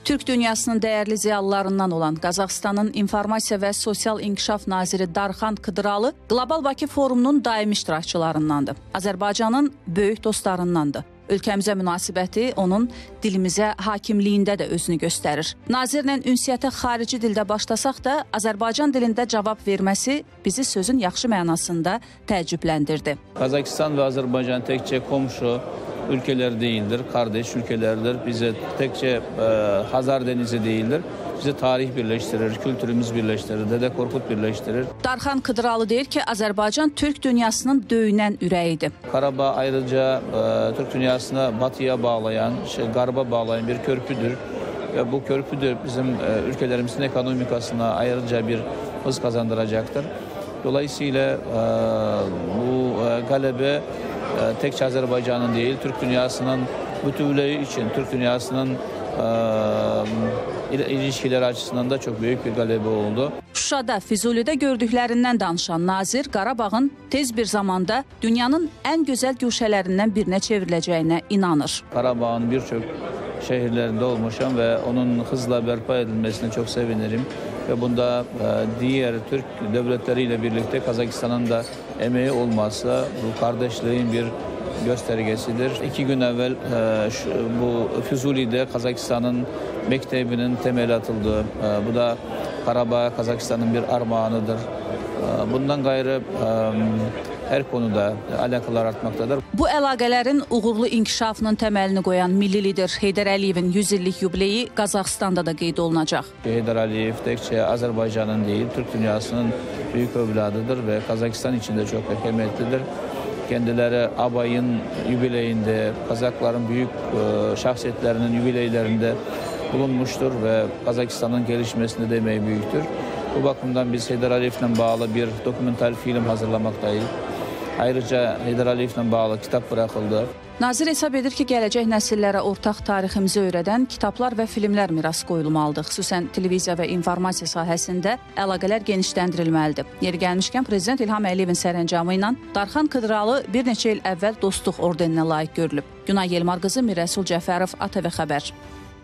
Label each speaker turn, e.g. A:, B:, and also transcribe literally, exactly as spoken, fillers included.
A: Türk dünyasının dəyərli ziyalılarından olan Qazaxıstanın İnformasiya və Sosial İnkişaf Naziri Darxan Qıdıralı Qlobal Bakı Forumunun daimi iştirakçılarındandır. Azərbaycanın böyük dostlarındandır. Ölkəmizə münasibəti onun dilimizə hakimliyində də özünü göstərir. Nazirlə ünsiyyətə xarici dildə başlasaq da, Azərbaycan dilində cavab verməsi bizi sözün yaxşı mənasında təəccübləndirdi.
B: Kazakistan ve Azerbaycan tekçe komşu ülkeler değildir, kardeş ülkelerdir. Bize tekçe e, Hazar Denizi değildir. Bizi tarih birleştirir, kültürümüz birleştirir, Dede Korkut birleştirir.
A: Darxan Qıdıralı deyir ki, Azərbaycan Türk dünyasının döyünən ürəyidir.
B: Karabağ ayrıca e, Türk dünyasına batıya bağlayan, şey, garba bağlayan bir köprüdür. Ve bu köprü de bizim e, ülkelerimizin ekonomikasına ayrıca bir hız kazandıracaktır. Dolayısıyla e, bu e, galebe e, tekçe Azerbaycan'ın değil, Türk dünyasının bütünlüğü için, Türk dünyasının e, ilişkileri açısından da çok büyük bir galebe oldu.
A: Şuşada, Füzulidə gördüklərindən danışan nazir Qarabağın tez bir zamanda dünyanın ən gözəl güşələrindən birinə çevriləcəyinə inanır.
B: Qarabağın birçok şehirlerinde olmuşam ve onun hızla berpa edilmesine çok sevinirim. Ve bunda e, diğer Türk devletleriyle birlikte Kazakistan'ın da emeği olması bu kardeşliğin bir göstergesidir. İki gün evvel e, şu, bu Füzuli'de Kazakistan'ın mektebinin temeli atıldı. E, bu da Karabağ Kazakistan'ın bir armağanıdır. E, bundan gayrı e, her konuda alakalar artmaktadır.
A: Bu əlaqələrin uğurlu inkişafının təməlini qoyan milli lider Heydər Əliyevin yüz illik yubileyi Qazaxıstanda da qeyd olunacaq.
B: Heydər Əliyev tekçe Azerbaycan'ın değil, Türk dünyasının büyük evladıdır ve Kazakistan için de çok kıymetlidir. Kendileri Abay'ın yubileyinde, Kazakların büyük e, şahsiyetlerinin yubileylerinde bulunmuştur ve Kazakistan'ın gelişmesinde de emeği büyüktür. Bu bakımdan biz Heydər Əliyev'le bağlı bir dokumental film hazırlamaktayız. Ayrıca Heydər Əliyev'le bağlı kitap bırakıldı.
A: Nazir hesab edir ki, gələcək nəsillərə ortaq tariximizi öyrədən kitablar və filmlər miras qoyulmalıdır. Xüsusən televiziya və informasiya sahəsində əlaqələr genişləndirilməlidir. Yeri gəlmişkən Prezident İlham Əliyevin sərəncamı ilə Darxan Qıdıralı bir neçə il əvvəl Dostluq ordeninə layiq görülüb. Günay Yelmar qızı, Mirəsul Cəfərov, A T V Xəbər.